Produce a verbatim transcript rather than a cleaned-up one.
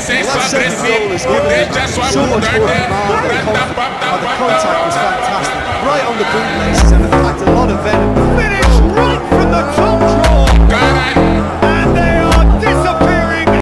Well, that second goal has given him so much more command. The contact was fantastic. Right on the bootleg.